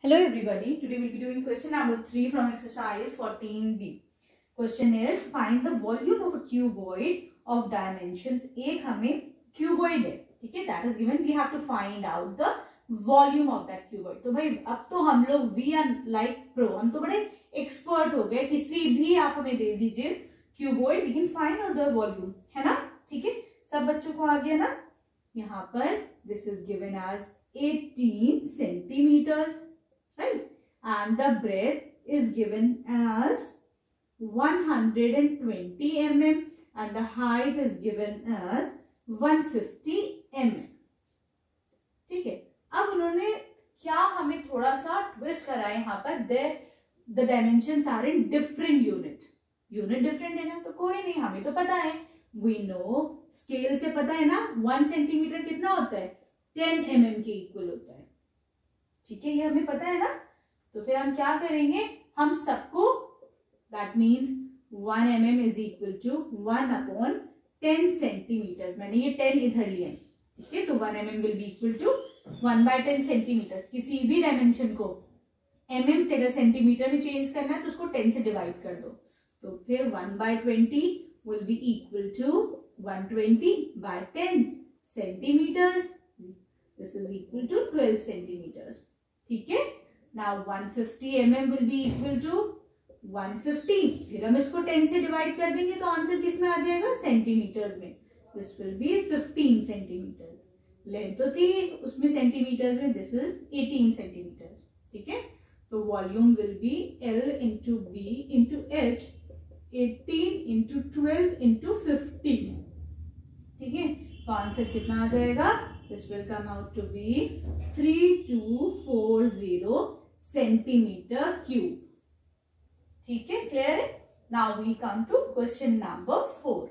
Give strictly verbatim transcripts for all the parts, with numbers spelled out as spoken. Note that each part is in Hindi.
Hello everybody, today we will be doing question number three from exercise fourteen B. Question is find the volume of a cuboid of dimensions. एक हमें cuboid है, ठीक है, that is given. We have to find out the volume of that cuboid. तो भाई अब तो हम लोग we are like pro, हम तो बड़े expert हो गए. किसी भी आप हमें दे दीजिए cuboid, we can find out the volume, है ना, ठीक है. सब बच्चों को आ गया ना. यहाँ पर this is given as eighteen centimeters. Right, and the breadth is given as one hundred twenty millimeters and the height is given as one hundred fifty millimeters. ठीक है, अब उन्होंने क्या हमें थोड़ा सा ट्विस्ट करा है यहाँ पर. the dimensions are in different unit. Unit different है ना, तो कोई नहीं, हमें तो पता है. we know स्केल से पता है ना, वन सेंटीमीटर कितना होता है, टेन एम एम के इक्वल होता है. ठीक है, ये हमें पता है ना. तो फिर हम क्या करेंगे, हम सबको that means one m m is equal to one upon ten centimetre. मैंने ये टेन इधर लिया है, ठीक है. तो one m m will be equal to one by ten centimetre. किसी भी डायमेंशन को एम एम से अगर सेंटीमीटर में चेंज करना है तो उसको टेन से डिवाइड कर दो. तो फिर one by twenty will be equal to one twenty by ten centimetres. This is equal to twelve centimetres. ठीक है. Now one fifty m m will be equal to one fifty. फिर हम इसको टेन से डिवाइड कर देंगे तो आंसर किस में आ जाएगा, सेंटीमीटर्स में. This will be fifteen centimetres. Length तो थी उसमें सेंटीमीटर्स में, दिस इज एटीन सेंटीमीटर्स. ठीक है. तो volume will be L into B into H, eighteen into twelve into fifteen. ठीक है. तो आंसर कितना आ जाएगा, this will come out to be three two four zero centimeter cube. ठीक है, clear है. Now we come to question number four.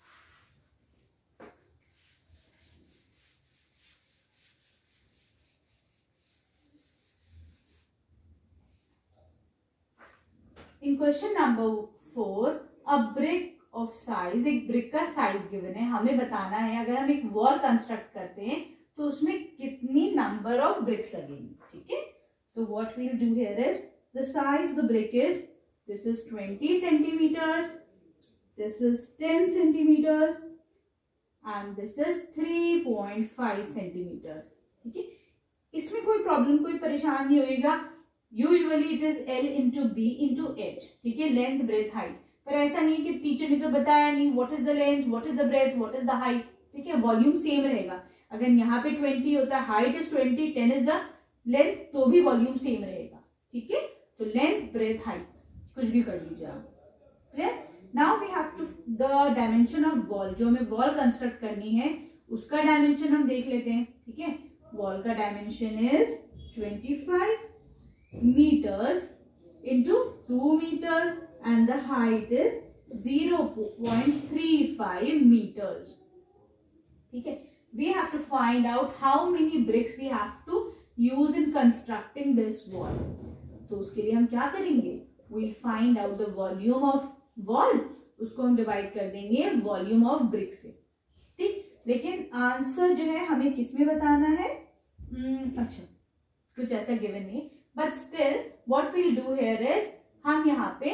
In question number four, a brick of size, एक ब्रिक का साइज गिवन है. हमें बताना है अगर हम एक वॉल कंस्ट्रक्ट करते हैं तो उसमें कितनी नंबर ऑफ ब्रिक्स लगेंगी. ठीक है. तो what we will do here is the size of the brick is this is twenty centimetres, this is ten centimetres and this is three point five centimetres. ठीक है. इसमें कोई प्रॉब्लम, कोई परेशान नहीं होगा. Usually it is L into B into H. ठीक है, लेंथ ब्रेथ हाइट. पर ऐसा नहीं कि टीचर ने तो बताया नहीं what is the length, what is the breadth, what is the height. ठीक है, वॉल्यूम सेम रहेगा. अगर यहाँ पे ट्वेंटी होता है, height is twenty, ten is the length, तो भी वॉल्यूम सेम रहेगा. ठीक है. तो लेंथ ब्रेथ हाइट कुछ भी कर लीजिए आप. Clear. Now we have to the dimension of wall. जो हमें वॉल कंस्ट्रक्ट करनी है उसका डायमेंशन हम देख लेते हैं. ठीक है. वॉल का dimension is twenty five metres into two metres and the height is zero point three five meters. ठीक है. We have to find out how many bricks we have to use in constructing this wall. तो उसके लिए हम क्या करेंगे, we'll find out the volume of wall. उसको हम डिवाइड कर देंगे वॉल्यूम ऑफ ब्रिक से. ठीक. लेकिन आंसर जो है हमें किसमें बताना है, hmm, अच्छा कुछ ऐसा गिवन नहीं, but still what we'll do here is हम यहाँ पे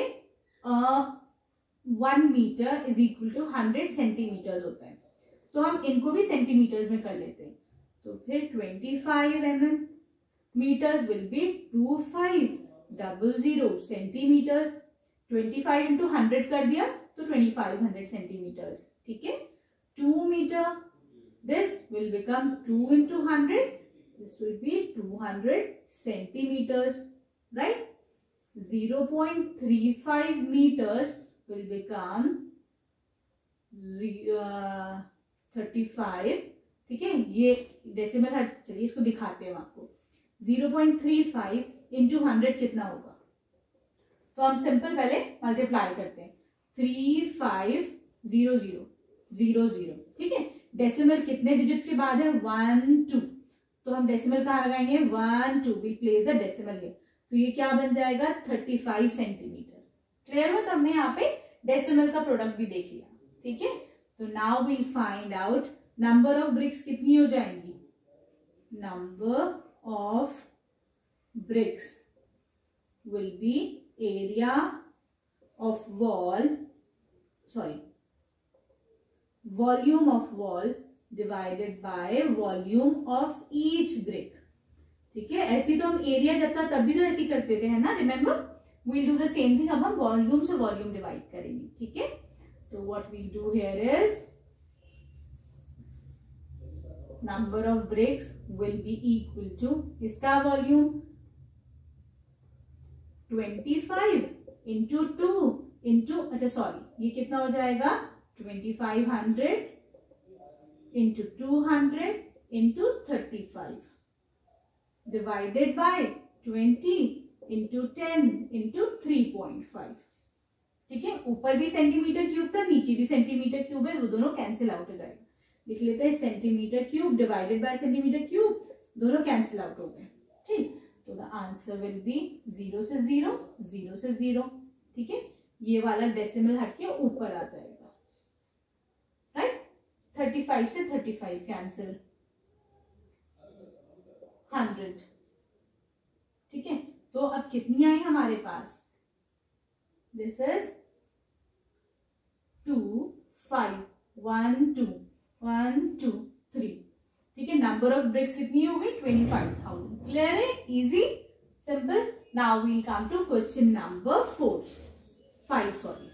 one metre is equal to hundred centimetres होता है, तो हम इनको भी सेंटीमीटर्स में कर लेते हैं. तो फिर twenty five m m metres will be two five double zero centimetres. Twenty five into hundred कर दिया तो ट्वेंटी फाइव हंड्रेड सेंटीमीटर्स. ठीक है. Two metre, this will become two into hundred, this will be two hundred centimetres. Right. zero point three five meters will become thirty-five. ठीक है. ये डेसिमल है, चलिए इसको दिखाते हैं आपको. zero point three five into hundred कितना होगा, तो हम सिंपल पहले मल्टीप्लाई करते हैं. Three five zero zero zero zero. ठीक है. डेसिमल कितने डिजिट्स के बाद है, वन टू, तो हम डेसिमल कहाँ लगाएंगे, one two. Will place the decimal here. तो ये क्या बन जाएगा, थर्टी फाइव सेंटीमीटर. क्लियर हो. तो हमने यहाँ पे डेसिमल का प्रोडक्ट भी देख लिया. ठीक है. तो now we'll find out number of bricks कितनी हो जाएंगी, number of bricks will be area of wall, sorry, volume of wall divided by volume of each brick. ठीक है, ऐसी तो हम एरिया जब था तब भी तो ऐसी करते थे, है ना, remember. We'll do the same thing. अब हम वॉल्यूम से वॉल्यूम डिवाइड करेंगे. ठीक है, तो what we do here is number of bricks will be equal to इसका volume twenty five into two into, अच्छा सॉरी, ये कितना हो जाएगा, twenty five hundred into two hundred into thirty five divided by twenty into ten into three point five. ठीक है, ऊपर भी सेंटीमीटर क्यूब था, नीचे भी सेंटीमीटर क्यूब है, वो दोनों कैंसिल आउट हो जाएगा. लिख लेते हैं centimetre cube divided by centimetre cube, दोनों कैंसिल आउट हो गए. ठीक, तो the answer will be zero से जीरो, जीरो से जीरो. ठीक है, ये वाला डेसिमल हटके ऊपर आ जाएगा. राइट, थर्टी फाइव से थर्टी फाइव कैंसिल, हंड्रेड. ठीक है, तो अब कितनी आई हमारे पास, this is two five, one two one two three. ठीक है, नंबर ऑफ ब्रिक्स कितनी हो गई, ट्वेंटी फाइव थाउजेंड. क्लियर है, easy, simple. Now we'll come to question number four, five sorry.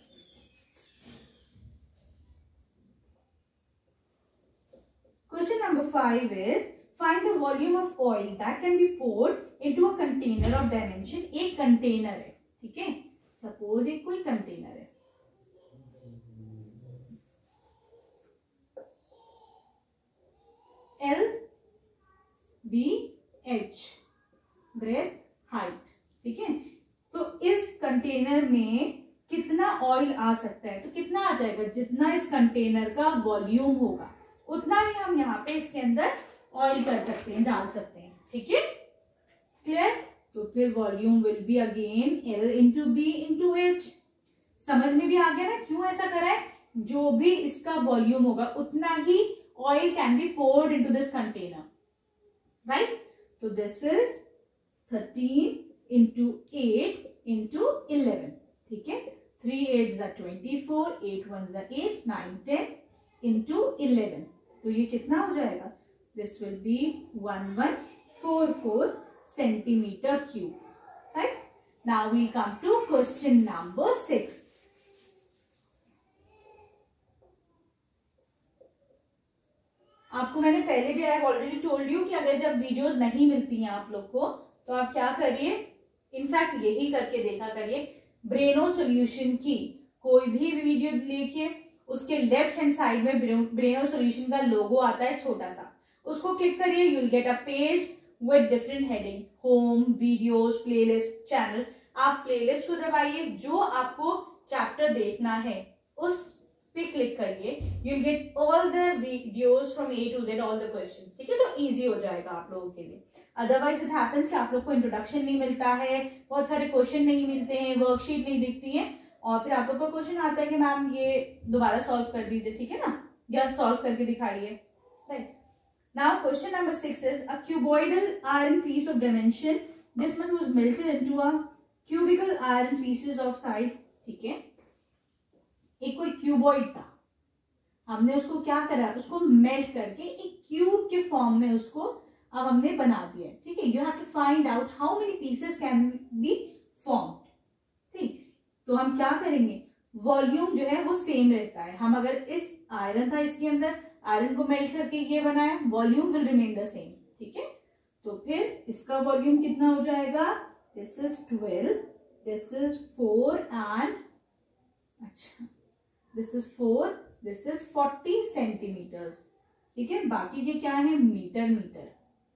Question number five is find the volume of oil that can be poured into a container of dimension. एक कंटेनर है. ठीक है, सपोज एक कोई कंटेनर है. L B H breadth height. ठीक है, तो इस कंटेनर में कितना ऑयल आ सकता है, तो कितना आ जाएगा, जितना इस कंटेनर का वॉल्यूम होगा उतना ही हम यहाँ पे इसके अंदर ऑयल कर सकते हैं, डाल सकते हैं. ठीक है, क्लियर. तो फिर volume will be again L into B into H. समझ में भी आ गया ना क्यों ऐसा करा है, जो भी इसका वॉल्यूम होगा उतना ही oil can be poured into this container. Right, तो this is thirteen into eight into eleven. ठीक है, थ्री एट जा ट्वेंटी फोर, एट वन जा eight, nine ten into eleven. तो ये कितना हो जाएगा, this will be one one four four centimetre cube. Right, now we'll come to question number six. आपको मैंने पहले भी आई ऑलरेडी टोल्ड यू कि अगर जब वीडियोस नहीं मिलती हैं आप लोग को तो आप क्या करिए, इनफैक्ट यही करके देखा करिए, ब्रेनो सॉल्यूशन की कोई भी वीडियो देखिए, उसके लेफ्ट हैंड साइड में ब्रेनो सॉल्यूशन का लोगो आता है छोटा सा, उसको क्लिक करिए, you will get a page with different heading, home, videos, playlist, channel. आप प्लेलिस्ट को दबाइए, जो आपको चैप्टर देखना है उस पे क्लिक करिए, you will get all the videos from A to Z, all the question. ठीक है, तो इजी हो जाएगा आप लोगों के लिए. अदरवाइज इट हैपेंस कि आप लोग को इंट्रोडक्शन नहीं मिलता है, बहुत सारे क्वेश्चन नहीं मिलते हैं, वर्कशीट नहीं दिखती है, और फिर आप लोग का क्वेश्चन आता है कि मैम ये दोबारा सॉल्व कर दीजिए. ठीक है ना, या सॉल्व करके दिखाइए. Right, now question number six is a cuboidal iron piece of dimension this much was melted into a cubical iron pieces of side. ठीक है, एक कोई क्यूबॉइड था, हमने उसको क्या करा, उसको मेल्ट करके एक क्यूब के फॉर्म में उसको अब हमने बना दिया. ठीक है, you have to find out how many pieces can be formed. ठीक, तो हम क्या करेंगे, वॉल्यूम जो है वो सेम रहता है. हम अगर इस आयरन था इसके अंदर, आयरन को मेल्ट करके ये बनाया, volume will remain the same. ठीक है, तो फिर इसका वॉल्यूम कितना हो जाएगा, this is twelve, this is four and अच्छा this is four, this is forty centimetres. ठीक है, बाकी के क्या है, मीटर मीटर.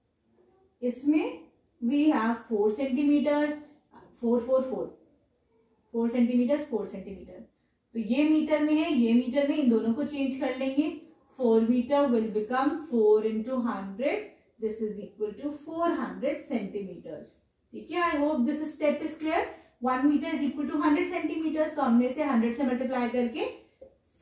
इसमें we have four centimetres, four four four four centimetres, four centimetre. तो ये मीटर में है, ये मीटर में, इन दोनों को चेंज कर लेंगे. Four metre will become four into hundred, this is equal to four hundred centimetres. ठीक है, I hope this step is clear. One metre is equal to hundred centimetres, तो हमने से हंड्रेड से मल्टीप्लाई करके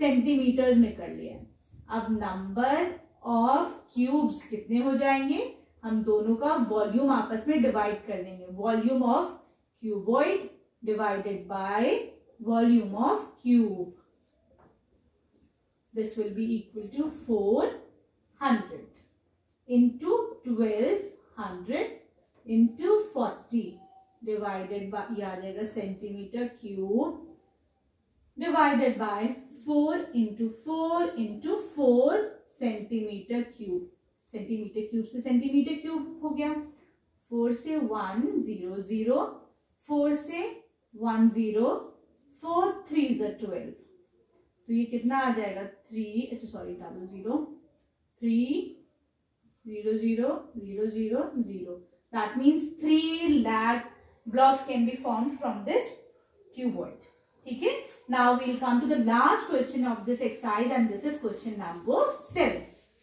सेंटीमीटर्स में कर लिया. अब नंबर ऑफ क्यूब्स कितने हो जाएंगे, हम दोनों का वॉल्यूम आपस में डिवाइड कर देंगे. Volume of cuboid divided by volume of cube. This will be equal to four hundred into twelve hundred into forty divided by, ये आ जाएगा centimetre cube, divided by four into four into four centimetre cube. Centimetre cube से सेंटीमीटर क्यूब हो गया. फोर से वन जीरो जीरो, फोर से वन जीरो, फोर थ्री ज़ ट्वेल्व. तो ये कितना आ जाएगा? थ्री, अच्छा sorry double zero, three zero zero zero zero zero. That means three lakh blocks can be formed from this cuboid. ठीक है. Now we'll come to the last question of this exercise, and this is question number seven.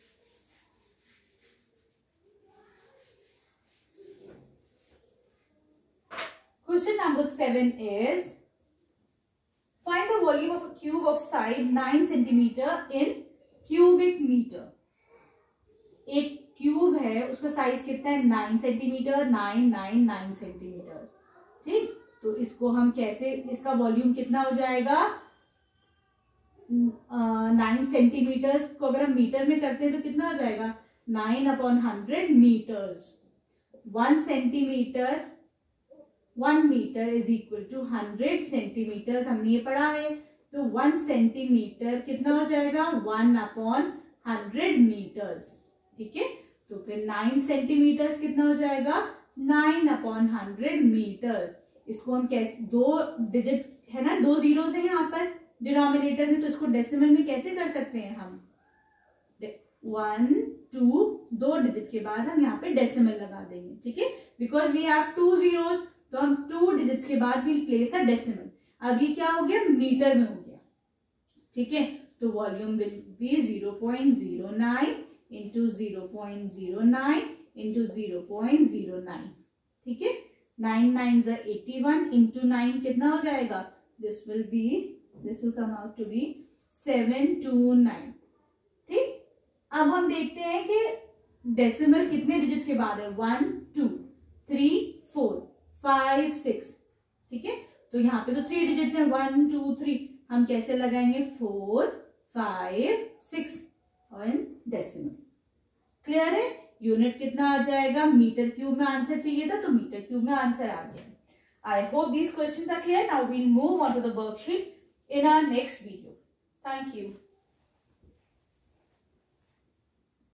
Question number seven is, find the volume of a cube of side nine centimeter in cubic meter. एक क्यूब है, उसका साइज कितना है? Nine centimetre. Nine nine nine centimetre. ठीक. तो इसको हम कैसे, इसका वॉल्यूम कितना हो जाएगा? नाइन सेंटीमीटर को अगर हम मीटर में करते हैं तो कितना हो जाएगा? Nine upon hundred metres. One centimetre, one metre is equal to hundred centimetre. हमने ये पढ़ा है. तो वन सेंटीमीटर कितना हो जाएगा? One upon hundred metres. ठीक है. तो फिर नाइन सेंटीमीटर कितना हो जाएगा? Nine upon hundred metre. इसको हम कैसे, दो डिजिट है ना, दो जीरो है यहाँ पर डिनोमिनेटर में, तो इसको डेसिमल में कैसे कर सकते हैं हम? वन टू, दो डिजिट के बाद हम यहाँ पे डेसिमल लगा देंगे. ठीक है. Because we have two zeros, तो हम टू डिजिट्स के बाद विल प्लेस अ डेसिमल. अब ये क्या हो गया? मीटर में हो गया. ठीक है. तो volume will be zero point zero nine into zero point zero nine into zero point zero nine. ठीक है. नाइन नाइन ज़ा एटी वन इंटू नाइन कितना हो जाएगा? This will be, this will come out to be seven two nine. ठीक. अब हम देखते हैं कि डेसिमल कितने डिजिट के बाद है? One two three four five six. ठीक है. तो यहाँ पे तो थ्री डिजिट्स हैं, वन टू थ्री. हम कैसे लगाएंगे? फोर फाइव सिक्स और डेसिमल. क्लियर है? यूनिट कितना आ जाएगा? मीटर क्यूब में आंसर चाहिए था, तो मीटर क्यूब में आंसर आ गया. I hope these questions are clear. Now we'll move on to the worksheet in our next video. Thank you.